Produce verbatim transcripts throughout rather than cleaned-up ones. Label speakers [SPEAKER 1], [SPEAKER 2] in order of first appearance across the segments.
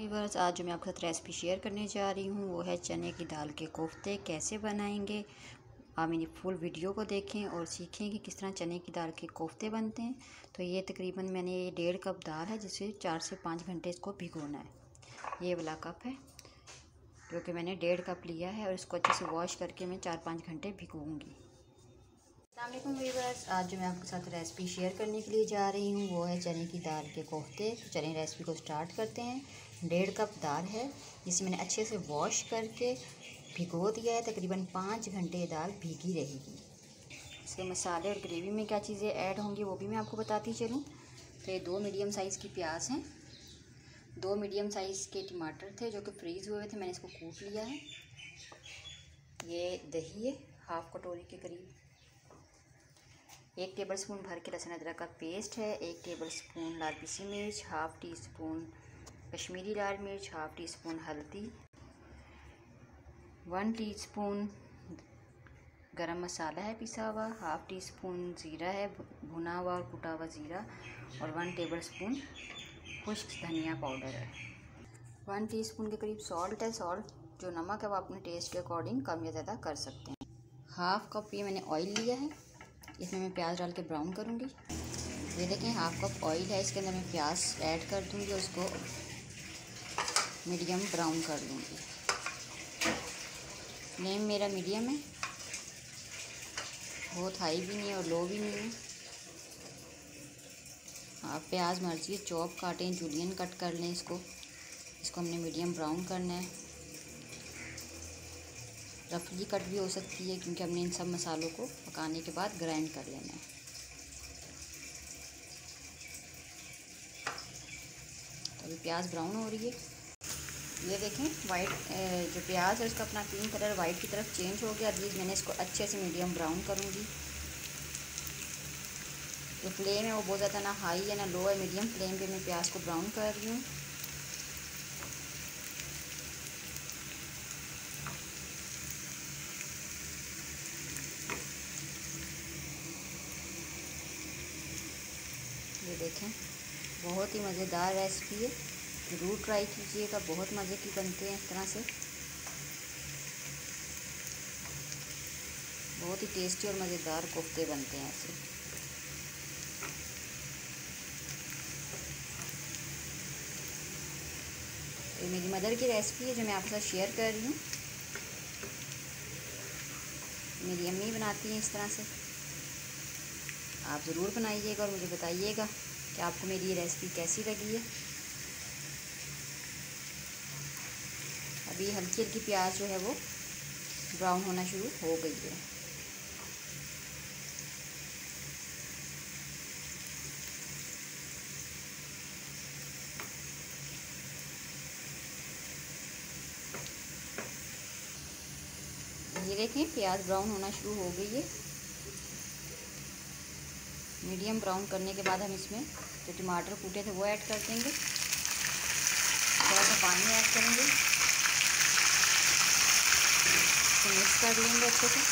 [SPEAKER 1] Viewers, आज जो मैं आपके साथ रेसिपी शेयर करने जा रही हूँ वो है चने की दाल के कोफ्ते। कैसे बनाएंगे आप मेरी फुल वीडियो को देखें और सीखें कि किस तरह चने की दाल के कोफ्ते बनते हैं। तो ये तकरीबन मैंने ये डेढ़ कप दाल है जिसे चार से पाँच घंटे इसको भिगोना है। ये वाला कप है जो कि मैंने डेढ़ कप लिया है और इसको अच्छे से वॉश करके मैं चार पाँच घंटे भिगोऊँगी। अस्सलाम वालेकुम वीवर्स, आज जो मैं आपके साथ रेसिपी शेयर करने के लिए जा रही हूँ वो है चने की दाल के कोफ्ते। तो चलिए रेसिपी को स्टार्ट करते हैं। डेढ़ कप दाल है जिसे मैंने अच्छे से वॉश करके भिगो दिया है। तकरीबन पाँच घंटे दाल भीगी रहेगी। इसके मसाले और ग्रेवी में क्या चीज़ें ऐड होंगी वो भी मैं आपको बताती चलूँ। तो ये दो मीडियम साइज़ की प्याज हैं, दो मीडियम साइज़ के टमाटर थे जो कि फ्रीज़ हुए थे, मैंने इसको कूट लिया है। ये दही है हाफ़ कटोरी के करीब। एक टेबलस्पून भर के लहसुन अदरक का पेस्ट है। एक टेबलस्पून लाल पीसी मिर्च, हाफ़ टी स्पून कश्मीरी लाल मिर्च, हाफ़ टी स्पून हल्दी, वन टीस्पून गरम मसाला है पिसा हुआ, हाफ़ टी स्पून ज़ीरा है भुना हुआ और कुटा हुआ ज़ीरा, और वन टेबलस्पून खुश्क धनिया पाउडर है। वन टीस्पून के करीब सॉल्ट है। सॉल्ट जो नमक है वो अपने टेस्ट के अकॉर्डिंग कम या ज़्यादा कर सकते हैं। हाफ़ कप ये मैंने ऑयल लिया है, इसमें मैं प्याज डाल के ब्राउन करूँगी। ये देखें हाफ़ कप ऑयल है, इसके अंदर मैं प्याज ऐड कर दूँगी और उसको मीडियम ब्राउन कर लूँगी। फ्लेम मेरा मीडियम है, बहुत हाई भी नहीं और लो भी नहीं है। आप प्याज मर्जी चॉप काटें, जूलियन कट कर लें। इसको इसको हमने मीडियम ब्राउन करना है। रफली कट भी हो सकती है क्योंकि हमने इन सब मसालों को पकाने के बाद ग्राइंड कर लेना है। तो अभी प्याज ब्राउन हो रही है। ये देखें वाइट जो प्याज है उसका अपना क्रीम कलर वाइट की तरफ चेंज हो गया। अभी मैंने इसको अच्छे से मीडियम ब्राउन करूँगी। जो फ्लेम है वो बहुत ज़्यादा ना हाई है ना लो है, मीडियम फ्लेम पे मैं प्याज को ब्राउन कर रही हूँ। ये देखें बहुत ही मज़ेदार रेसिपी है, ज़रूर ट्राई कीजिएगा। बहुत मज़े की बनते हैं इस तरह से, बहुत ही टेस्टी और मज़ेदार कोफ्ते बनते हैं ऐसे। ये मेरी मदर की रेसिपी है जो मैं आपके साथ शेयर कर रही हूँ। मेरी अम्मी बनाती हैं इस तरह से। आप ज़रूर बनाइएगा और मुझे बताइएगा कि आपको मेरी ये रेसिपी कैसी लगी है। अभी हल्की हल्की प्याज जो है वो ब्राउन होना शुरू हो गई है। ये देखें प्याज ब्राउन होना शुरू हो गई है। मीडियम ब्राउन करने के बाद हम इसमें जो टमाटर कूटे थे वो ऐड कर देंगे। थोड़ा सा पानी ऐड करेंगे, तो मिक्स कर लेंगे अच्छे से।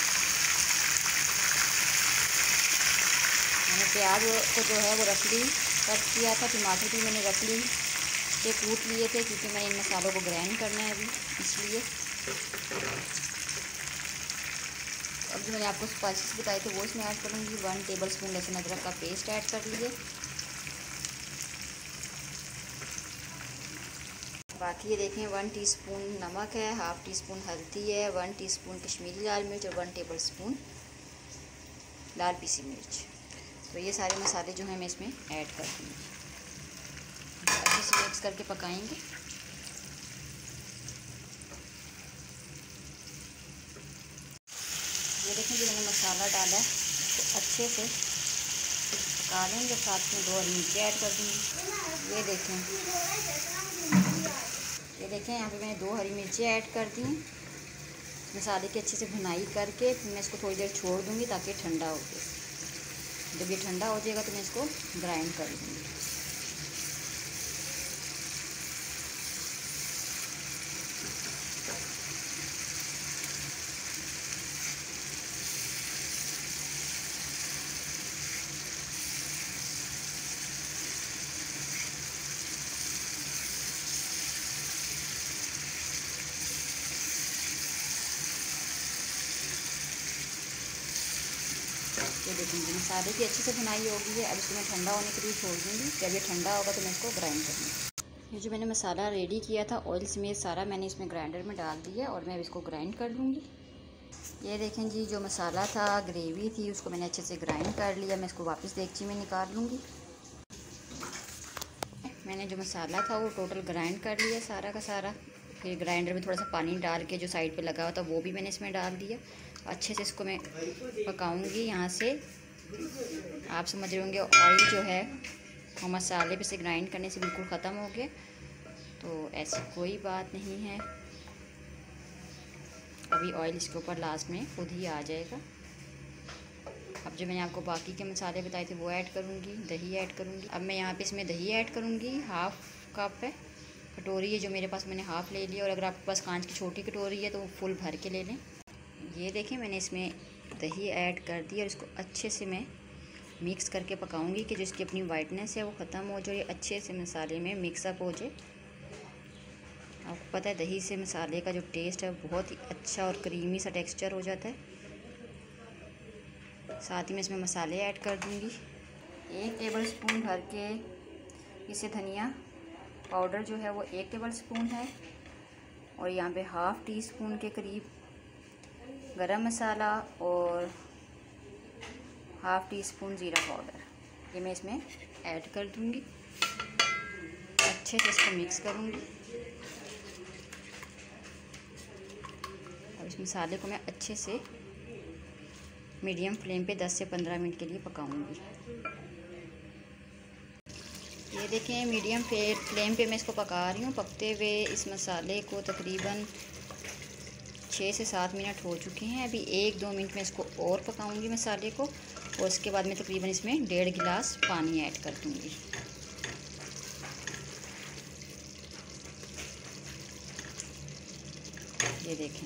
[SPEAKER 1] मैंने प्याज को जो है वो रफली कट किया था, टमाटर भी मैंने रफली से कूट लिए थे क्योंकि मैंने इन मसालों को ग्राइंड करना है अभी, इसलिए। अब जो मैंने आपको स्पाइसेस बताए थे वो इसमें ऐड करूँगी। वन टेबलस्पून लहसुन अदरक का पेस्ट ऐड कर लीजिए। बाकी ये देखें वन टीस्पून नमक है, हाफ़ टी स्पून हल्दी है, वन टीस्पून कश्मीरी लाल मिर्च और वन टेबलस्पून लाल पीसी मिर्च। तो ये सारे मसाले जो हैं मैं इसमें ऐड कर दूँगी। अच्छे से मिक्स करके पकाएंगे। ये देखें जो मैंने मसाला डाला है उसको अच्छे से पका लेंगे। साथ में दो हरी मिर्ची ऐड कर दूँगी। ये देखें ये देखें यहाँ पे मैंने दो हरी मिर्ची ऐड कर दी। मसाले की अच्छे से भुनाई करके फिर मैं इसको थोड़ी देर छोड़ दूँगी ताकि ठंडा हो जाए। जब ये ठंडा हो जाएगा तो मैं इसको ग्राइंड कर दूँगी। ये देखेंगे मसाले की अच्छे से भुनाई होगी है। अब इसको मैं ठंडा होने के लिए छोड़ दूँगी। जब ये ठंडा होगा तो मैं इसको ग्राइंड करूँगी। ये जो मैंने मसाला रेडी किया था ऑयल समेत सारा मैंने इसमें ग्राइंडर में डाल दिया और मैं इसको ग्राइंड कर लूँगी। ये देखें जी, जो मसाला था ग्रेवी थी उसको मैंने अच्छे से ग्राइंड कर लिया। मैं इसको वापस देगची में निकाल लूँगी। मैंने जो मसाला था वो टोटल ग्राइंड कर लिया सारा का सारा। फिर ग्राइंडर में थोड़ा सा पानी डाल के जो साइड पे लगा हुआ था वो भी मैंने इसमें डाल दिया। अच्छे से इसको मैं पकाऊंगी। यहाँ से आप समझ रहे होंगे ऑयल जो है वो मसाले पे से ग्राइंड करने से बिल्कुल ख़त्म हो गया। तो ऐसी कोई बात नहीं है, अभी ऑयल इसके ऊपर लास्ट में खुद ही आ जाएगा। अब जो मैंने आपको बाकी के मसाले बताए थे वो ऐड करूँगी, दही ऐड करूँगी। अब मैं यहाँ पे इसमें दही ऐड करूँगी। हाफ़ कप है, कटोरी है जो मेरे पास, मैंने हाफ़ ले लिया। और अगर आपके पास कांच की छोटी कटोरी है तो फुल भर के ले लें। ये देखें मैंने इसमें दही ऐड कर दी और इसको अच्छे से मैं मिक्स करके पकाऊंगी कि जो इसकी अपनी वाइटनेस है वो ख़त्म हो जाए, अच्छे से मसाले में मिक्सअप हो जाए। आपको पता है दही से मसाले का जो टेस्ट है बहुत ही अच्छा और क्रीमी सा टेक्सचर हो जाता है। साथ ही मैं इसमें मसाले ऐड कर दूंगी। एक टेबल स्पून भर के इसे धनिया पाउडर जो है वो एक टेबल स्पून है। और यहाँ पे हाफ़ टी स्पून के करीब गरम मसाला और हाफ़ टी स्पून ज़ीरा पाउडर ये मैं इसमें ऐड कर दूंगी। अच्छे से इसको मिक्स करूंगी। अब इस मसाले को मैं अच्छे से मीडियम फ्लेम पे दस से पंद्रह मिनट के लिए पकाऊंगी। ये देखें मीडियम फ्लेम पे मैं इसको पका रही हूँ। पकते हुए इस मसाले को तकरीबन छः से सात मिनट हो चुके हैं। अभी एक दो मिनट में इसको और पकाऊंगी मसाले को, और उसके बाद मैं तकरीबन इसमें डेढ़ गिलास पानी ऐड कर दूंगी। ये देखें,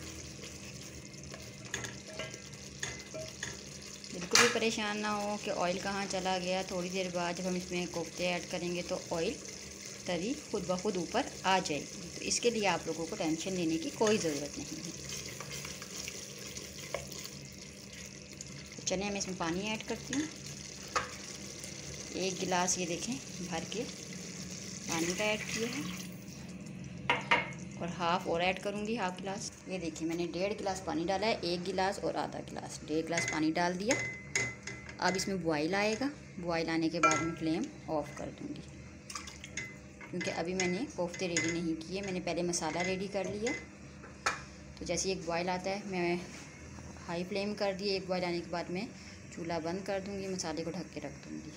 [SPEAKER 1] बिल्कुल भी परेशान ना हो कि ऑयल कहाँ चला गया। थोड़ी देर बाद जब हम इसमें कोफ्ते ऐड करेंगे तो ऑयल तरी खुद ब खुद ऊपर आ जाएगी। तो इसके लिए आप लोगों को टेंशन लेने की कोई ज़रूरत नहीं है। तो चलिए मैं इसमें पानी ऐड करती हूँ। एक गिलास ये देखें भर के पानी का ऐड किया है और हाफ़ और ऐड करूँगी, हाफ़ गिलास। ये देखिए मैंने डेढ़ गिलास पानी डाला है। एक गिलास और आधा गिलास, डेढ़ गिलास पानी डाल दिया। अब इसमें बॉईल आएगा। बॉईल आने के बाद मैं फ्लेम ऑफ़ कर दूँगी, क्योंकि अभी मैंने कोफ्ते रेडी नहीं किए, मैंने पहले मसाला रेडी कर लिया। तो जैसे एक बॉईल आता है मैं हाई फ्लेम कर दिए। एक बॉईल आने के बाद मैं चूल्हा बंद कर दूँगी, मसाले को ढक के रख दूँगी।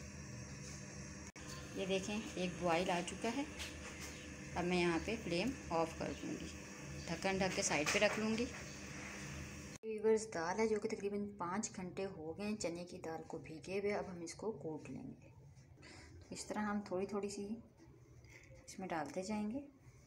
[SPEAKER 1] ये देखें एक बॉईल आ चुका है। अब मैं यहाँ पे फ्लेम ऑफ़ कर दूँगी, ढक्कन ढक के साइड पे रख लूँगी। व्यूअर्स दाल है जो कि तकरीबन पाँच घंटे हो गए चने की दाल को भीगे हुए। अब हम इसको कूट लेंगे। इस तरह हम थोड़ी थोड़ी सी इसमें डालते जाएंगे।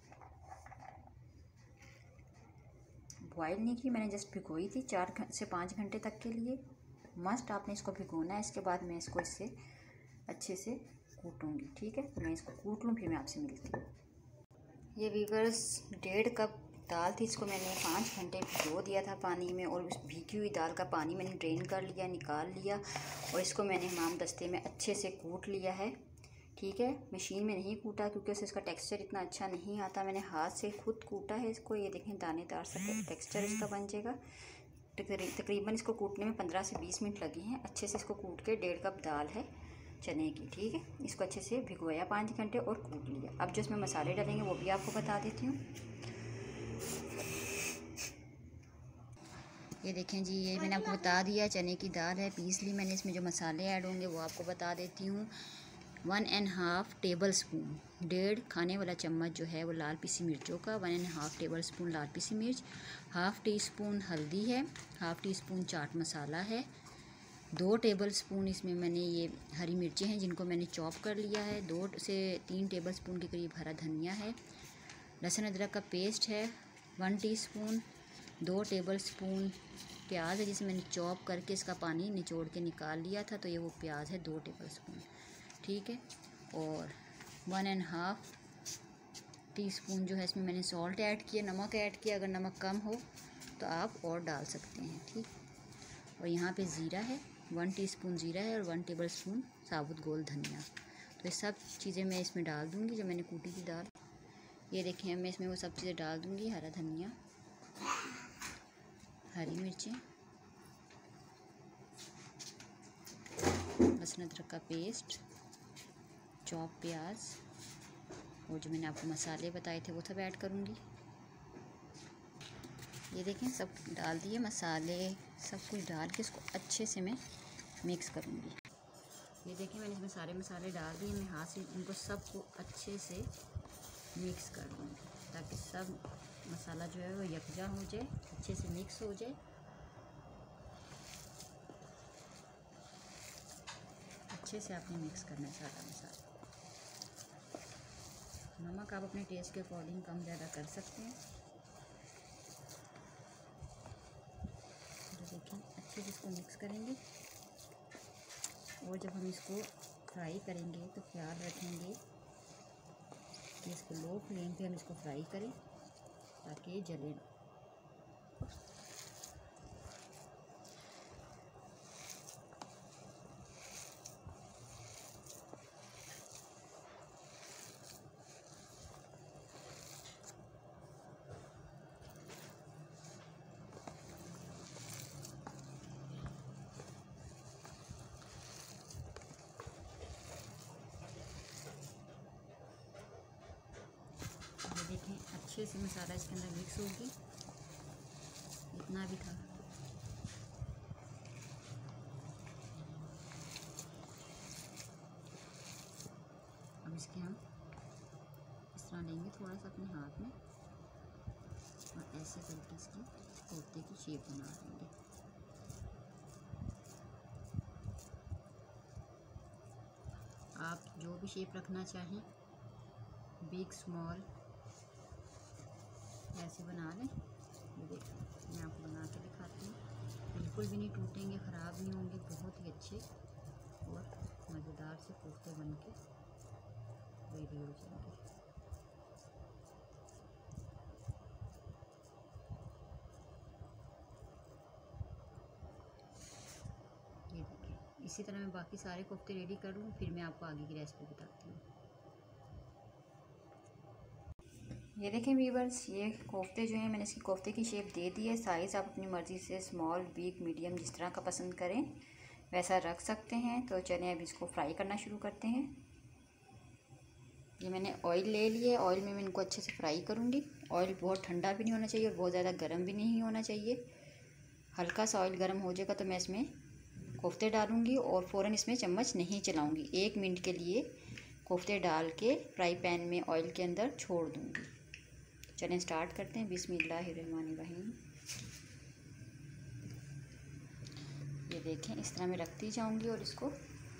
[SPEAKER 1] बॉयल नहीं की मैंने, जस्ट भिगोई थी चार से पाँच घंटे तक के लिए। मस्ट आपने इसको भिगोना है। इसके बाद मैं इसको इससे अच्छे से कूटूँगी। ठीक है, तो मैं इसको कूट लूँ फिर मैं आपसे मिलती हूँ। ये व्यूअर्स डेढ़ कप दाल थी, इसको मैंने पाँच घंटे भिगो दिया था पानी में। और उस भीगी हुई दाल का पानी मैंने ड्रेन कर लिया, निकाल लिया। और इसको मैंने हमाम दस्ते में अच्छे से कूट लिया है। ठीक है, मशीन में नहीं कूटा क्योंकि उससे इसका टेक्सचर इतना अच्छा नहीं आता। मैंने हाथ से खुद कूटा है इसको। ये देखें दानेदार सा टेक्सचर इसका बन जाएगा। तकरीबन इसको कूटने में पंद्रह से बीस मिनट लगे हैं। अच्छे से इसको कूट के डेढ़ कप दाल है चने की। ठीक है, इसको अच्छे से भिगोया पाँच घंटे और कूट लिया। अब जो इसमें मसाले डालेंगे वो भी आपको बता देती हूँ। ये देखें जी, ये मैंने आपको बता दिया चने की दाल है, पीस ली मैंने। इसमें जो मसाले ऐड होंगे वो आपको बता देती हूँ। One and half tablespoon, डेढ़ खाने वाला चम्मच जो है वो लाल पीसी मिर्चों का, one and half tablespoon लाल पीसी मिर्च, हाफ़ टी स्पून हल्दी है, हाफ़ टी स्पून चाट मसाला है, दो टेबल स्पून इसमें मैंने ये हरी मिर्चें हैं जिनको मैंने चॉप कर लिया है, दो से तीन टेबल स्पून के करीब हरा धनिया है, लहसुन अदरक का पेस्ट है वन टीस्पून, दो टेबल स्पून प्याज है जिसे मैंने चॉप करके इसका पानी निचोड़ के निकाल लिया था, तो ये वो प्याज है दो टेबल स्पून। ठीक है, और one and half teaspoon जो है इसमें मैंने सॉल्ट ऐड किया, नमक ऐड किया। अगर नमक कम हो तो आप और डाल सकते हैं। ठीक, और यहाँ पे ज़ीरा है वन टीस्पून जीरा है और वन टेबल स्पून साबुत गोल धनिया। तो ये सब चीज़ें मैं इसमें डाल दूँगी जो मैंने कूटी थी दाल। ये देखें, मैं इसमें वो सब चीज़ें डाल दूँगी। हरा धनिया, हरी मिर्चें, लहसुन अदरक का पेस्ट, चॉप प्याज और जो मैंने आपको मसाले बताए थे वो सब ऐड करूँगी। ये देखें, सब डाल दिए मसाले, सब कुछ डाल के इसको अच्छे से मैं मिक्स करूँगी। ये देखें, मैंने इसमें सारे मसाले डाल दिए। मैं हाथ से इनको सबको अच्छे से मिक्स कर दूँगी ताकि सब मसाला जो है वो यकजा हो जाए, अच्छे से मिक्स हो जाए। अच्छे से आपने मिक्स करना है सारा मसाला। नमक आप अपने टेस्ट के अकॉर्डिंग कम ज़्यादा कर सकते हैं। तो देखिए, अच्छे से इसको मिक्स करेंगे और जब हम इसको फ्राई करेंगे तो ख्याल रखेंगे कि इसको लो फ्लेम पे हम इसको फ्राई करें ताकि ये जले ना। देखें, अच्छे से मसाला इसके अंदर मिक्स होगी, इतना भी था। अब इसके हम इस तरह लेंगे थोड़ा सा अपने हाथ में और ऐसे करके इसकी कोफ्ते की शेप बना देंगे। आप जो भी शेप रखना चाहें, बिग स्मॉल ऐसे बना लें। ये देखिए, मैं आपको बना के दिखाती हूँ। बिल्कुल भी नहीं टूटेंगे, ख़राब नहीं होंगे, बहुत ही अच्छे और मज़ेदार से कोफ्ते बन के रेडी हो जाएंगे। ये देखिए, इसी तरह मैं बाकी सारे कोफ्ते रेडी कर लूँ, फिर मैं आपको आगे की रेसिपी बताती हूँ। ये देखें व्यूअर्स, ये कोफ्ते जो हैं मैंने इसकी कोफ्ते की शेप दे दी है। साइज़ आप अपनी मर्ज़ी से स्मॉल, बिग, मीडियम जिस तरह का पसंद करें वैसा रख सकते हैं। तो चलें अब इसको फ्राई करना शुरू करते हैं। ये मैंने ऑयल ले लिया है, ऑयल में मैं इनको अच्छे से फ्राई करूँगी। ऑयल बहुत ठंडा भी नहीं होना चाहिए और बहुत ज़्यादा गर्म भी नहीं होना चाहिए। हल्का सा ऑयल गर्म हो जाएगा तो मैं इसमें कोफ्ते डालूँगी और फ़ौरन इसमें चम्मच नहीं चलाऊँगी। एक मिनट के लिए कोफ्ते डाल के फ्राई पैन में ऑयल के अंदर छोड़ दूँगी। चलें स्टार्ट करते हैं। बिस्मिल्लाहिर्रहमानिर्रहीम। ये देखें, इस तरह मैं रखती जाऊंगी और इसको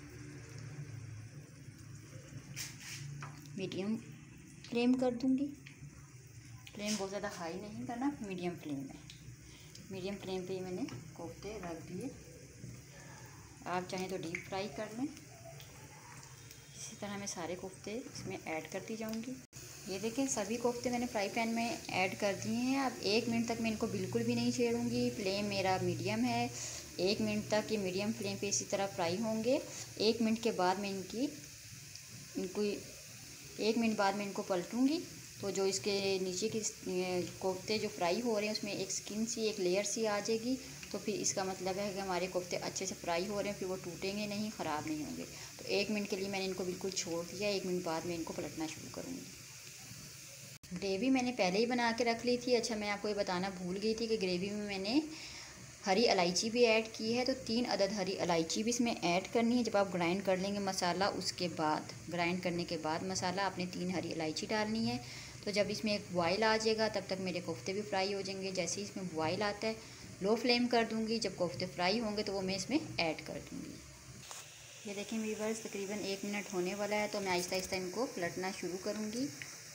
[SPEAKER 1] मीडियम फ्लेम कर दूंगी। फ्लेम बहुत ज़्यादा हाई नहीं करना, मीडियम फ्लेम में। मीडियम फ्लेम पे ही मैंने कोफ्ते रख दिए। आप चाहें तो डीप फ्राई कर लें। इसी तरह मैं सारे कोफ्ते इसमें ऐड करती जाऊंगी। ये देखें, सभी कोफ्ते मैंने फ्राई पैन में ऐड कर दिए हैं। अब एक मिनट तक मैं इनको बिल्कुल भी नहीं छेड़ूंगी। फ्लेम मेरा मीडियम है। एक मिनट तक ये मीडियम फ्लेम पे इसी तरह फ्राई होंगे। एक मिनट के बाद मैं इनकी इनको एक मिनट बाद मैं इनको पलटूंगी तो जो इसके नीचे की कोफ्ते जो फ्राई हो रहे हैं उसमें एक स्किन सी, एक लेयर सी आ जाएगी। तो फिर इसका मतलब है कि हमारे कोफ्ते अच्छे से फ्राई हो रहे हैं, फिर वो टूटेंगे नहीं, ख़राब नहीं होंगे। तो एक मिनट के लिए मैंने इनको बिल्कुल छोड़ दिया। एक मिनट बाद मैं इनको पलटना शुरू करूँगी। ग्रेवी मैंने पहले ही बना के रख ली थी। अच्छा, मैं आपको ये बताना भूल गई थी कि ग्रेवी में मैंने हरी इलायची भी ऐड की है। तो तीन अदद हरी इलायची भी इसमें ऐड करनी है। जब आप ग्राइंड कर लेंगे मसाला, उसके बाद ग्राइंड करने के बाद मसाला आपने तीन हरी इलायची डालनी है। तो जब इसमें एक बॉयल आ जाएगा तब तक मेरे कोफ्ते भी फ्राई हो जाएंगे। जैसे ही इसमें बॉयल आता है लो फ्लेम कर दूँगी। जब कोफ्ते फ्राई होंगे तो वो मैं इसमें ऐड कर दूँगी। ये देखें व्यूअर्स, तकरीबन एक मिनट होने वाला है तो मैं आहिस्ता आहिस्ता इनको पलटना शुरू करूँगी।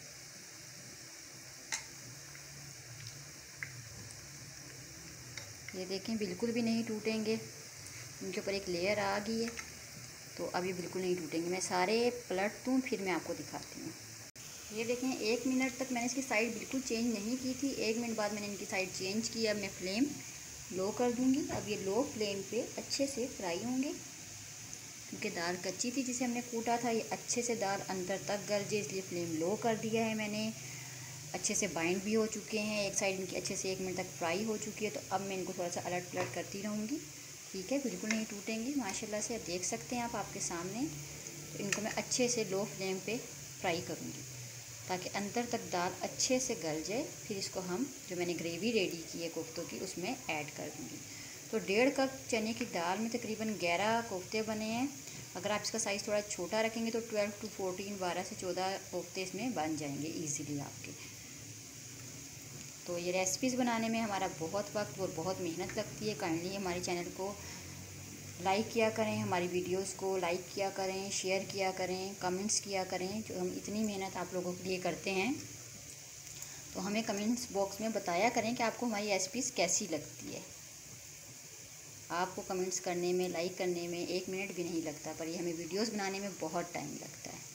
[SPEAKER 1] ये देखें, बिल्कुल भी नहीं टूटेंगे। इनके ऊपर एक लेयर आ गई है तो अभी बिल्कुल नहीं टूटेंगे। मैं सारे पलट दूँ फिर मैं आपको दिखाती हूँ। ये देखें, एक मिनट तक मैंने इसकी साइड बिल्कुल चेंज नहीं की थी। एक मिनट बाद मैंने इनकी साइड चेंज की। अब मैं फ्लेम लो कर दूंगी। अब ये लो फ्लेम पे अच्छे से फ्राई होंगे, क्योंकि दाल कच्ची थी जिसे हमने कूटा था। ये अच्छे से दाल अंदर तक गल जाए, इसलिए फ्लेम लो कर दिया है मैंने। अच्छे से बाइंड भी हो चुके हैं, एक साइड इनकी अच्छे से एक मिनट तक फ्राई हो चुकी है। तो अब मैं इनको थोड़ा सा अलट पलट करती रहूँगी, ठीक है, बिल्कुल नहीं टूटेंगी माशाल्लाह से। अब देख सकते हैं आप आपके सामने। तो इनको मैं अच्छे से लो फ्लेम पे फ्राई करूँगी ताकि अंदर तक दाल अच्छे से गल जाए। फिर इसको हम जो मैंने ग्रेवी रेडी की है कोफ्तों की उसमें ऐड कर दूँगी। तो डेढ़ कप चने की दाल में तकरीबन ग्यारह कोफ्ते बने हैं। अगर आप इसका साइज़ थोड़ा छोटा रखेंगे तो ट्वेल्व टू फोर्टीन बारह से चौदह कोफ्ते इसमें बन जाएंगे ईज़िली आपके। तो ये रेसिपीज़ बनाने में हमारा बहुत वक्त और बहुत मेहनत लगती है। काइंडली हमारे चैनल को लाइक किया करें, हमारी वीडियोस को लाइक किया करें, शेयर किया करें, कमेंट्स किया करें। जो हम इतनी मेहनत आप लोगों के लिए करते हैं, तो हमें कमेंट्स बॉक्स में बताया करें कि आपको हमारी रेसिपीज़ कैसी लगती है। आपको कमेंट्स करने में, लाइक करने में एक मिनट भी नहीं लगता, पर ये हमें वीडियोस बनाने में बहुत टाइम लगता है।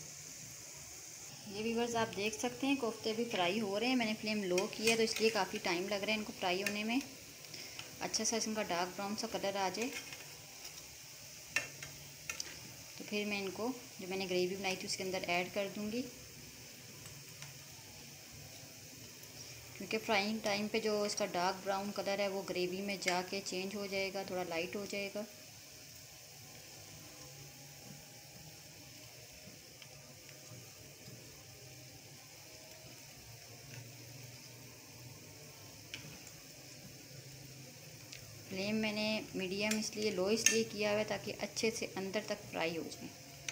[SPEAKER 1] ये व्यूअर्स आप देख सकते हैं कोफ्ते भी फ्राई हो रहे हैं। मैंने फ्लेम लो किया तो इसलिए काफ़ी टाइम लग रहा है इनको फ्राई होने में। अच्छा सा इनका डार्क ब्राउन सा कलर आ जाए तो फिर मैं इनको जो मैंने ग्रेवी बनाई थी उसके अंदर ऐड कर दूंगी, क्योंकि फ्राइंग टाइम पे जो इसका डार्क ब्राउन कलर है वो ग्रेवी में जाके चेंज हो जाएगा, थोड़ा लाइट हो जाएगा। फ्लेम मैंने मीडियम इसलिए लो इसलिए किया हुआ है ताकि अच्छे से अंदर तक फ्राई हो जाए।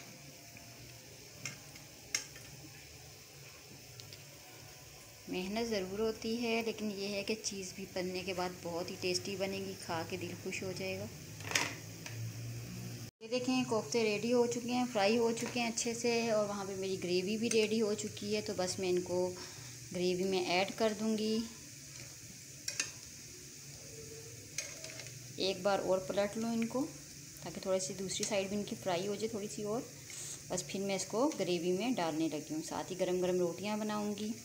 [SPEAKER 1] मेहनत ज़रूर होती है, लेकिन ये है कि चीज़ भी बनने के बाद बहुत ही टेस्टी बनेगी, खा के दिल खुश हो जाएगा। ये देखें कोफ्ते रेडी हो चुके हैं, फ्राई हो चुके हैं अच्छे से, और वहाँ पे मेरी ग्रेवी भी रेडी हो चुकी है। तो बस मैं इनको ग्रेवी में ऐड कर दूँगी। एक बार और पलट लूँ इनको ताकि थोड़ी सी दूसरी साइड भी इनकी फ्राई हो जाए थोड़ी सी और। बस फिर मैं इसको ग्रेवी में डालने लगी हूँ। साथ ही गरम गरम रोटियाँ बनाऊँगी।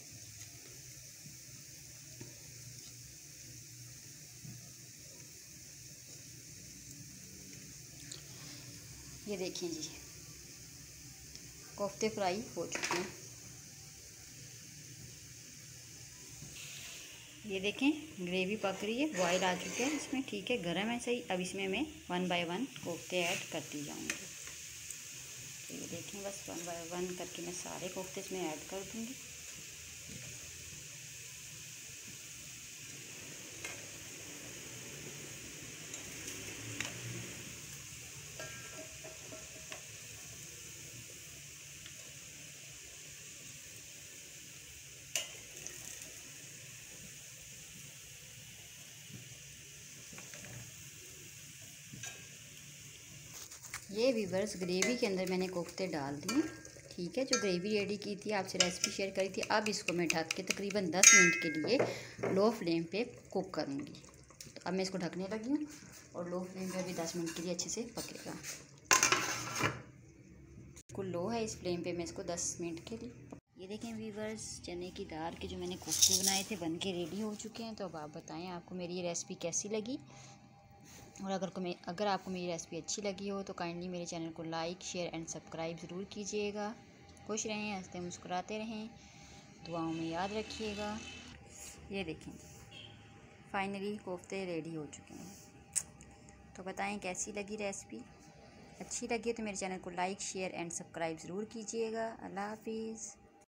[SPEAKER 1] ये देखिए जी, कोफ्ते फ्राई हो चुके हैं। ये देखें ग्रेवी पक रही है, बॉयल आ चुके हैं इसमें, ठीक है, गरम है सही। अब इसमें मैं वन बाय वन कोफ्ते ऐड करती जाऊंगी। तो ये देखें बस वन बाय वन करके मैं सारे कोफ्ते इसमें ऐड कर दूंगी। ये व्यूअर्स ग्रेवी के अंदर मैंने कोफ्ते डाल दिए, ठीक है, जो ग्रेवी रेडी की थी आपसे रेसिपी शेयर करी थी। अब इसको मैं ढक के तकरीबन दस मिनट के लिए लो फ्लेम पे कुक करूँगी। तो अब मैं इसको ढकने लगी हूँ और लो फ्लेम पे भी दस मिनट के लिए अच्छे से पकेगा। बिल्कुल लो है इस फ्लेम पे, मैं इसको दस मिनट के लिए। ये देखें व्यूअर्स चने की दाल के जो मैंने कोफ्ते बनाए थे बन के रेडी हो चुके हैं। तो अब आप बताएं आपको मेरी ये रेसिपी कैसी लगी, और अगर को अगर आपको मेरी रेसिपी अच्छी लगी हो तो काइंडली मेरे चैनल को लाइक शेयर एंड सब्सक्राइब ज़रूर कीजिएगा। खुश रहें, हंसते मुस्कुराते रहें, दुआओं में याद रखिएगा। ये देखें फाइनली कोफ्ते रेडी हो चुके हैं। तो बताएं कैसी लगी रेसिपी। अच्छी लगी तो मेरे चैनल को लाइक शेयर एंड सब्सक्राइब ज़रूर कीजिएगा। अल्लाह हाफिज़।